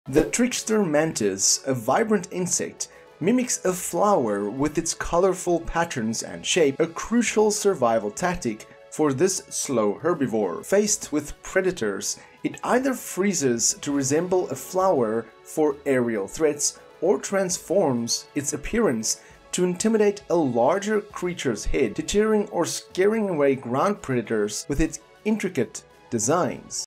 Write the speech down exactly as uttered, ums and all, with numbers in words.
The trickster mantis, a vibrant insect, mimics a flower with its colorful patterns and shape, a crucial survival tactic for this slow herbivore. Faced with predators, it either freezes to resemble a flower for aerial threats or transforms its appearance to intimidate a larger creature's head, deterring or scaring away ground predators with its intricate designs.